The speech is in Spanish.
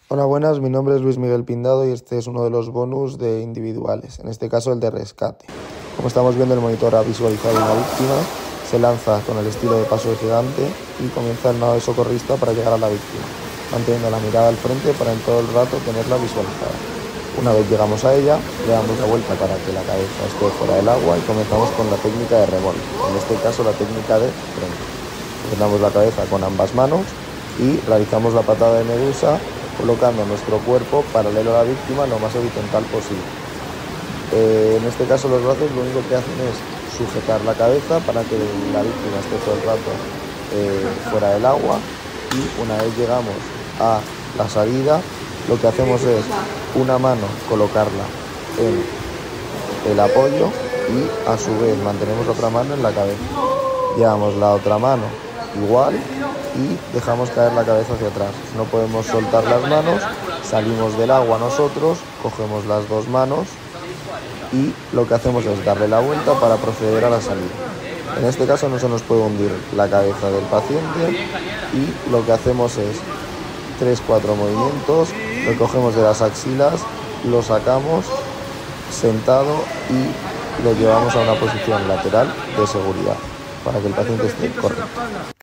Hola, buenas, mi nombre es Luis Miguel Pindado y este es uno de los bonus de individuales, en este caso el de rescate. Como estamos viendo, el monitor ha visualizado una víctima, se lanza con el estilo de paso de gigante y comienza el nado de socorrista para llegar a la víctima, manteniendo la mirada al frente para en todo el rato tenerla visualizada. Una vez llegamos a ella, le damos la vuelta para que la cabeza esté fuera del agua y comenzamos con la técnica de remolque, en este caso la técnica de frente. Sujetamos la cabeza con ambas manos y realizamos la patada de medusa colocando nuestro cuerpo paralelo a la víctima lo más horizontal posible. En este caso los brazos lo único que hacen es sujetar la cabeza para que la víctima esté todo el rato fuera del agua, y una vez llegamos a la salida lo que hacemos es una mano colocarla en el apoyo y a su vez mantenemos la otra mano en la cabeza. Llevamos la otra mano igual y dejamos caer la cabeza hacia atrás. No podemos soltar las manos, salimos del agua nosotros, cogemos las dos manos y lo que hacemos es darle la vuelta para proceder a la salida. En este caso no se nos puede hundir la cabeza del paciente y lo que hacemos es 3-4 movimientos, lo cogemos de las axilas, lo sacamos sentado y lo llevamos a una posición lateral de seguridad para que el paciente esté correcto.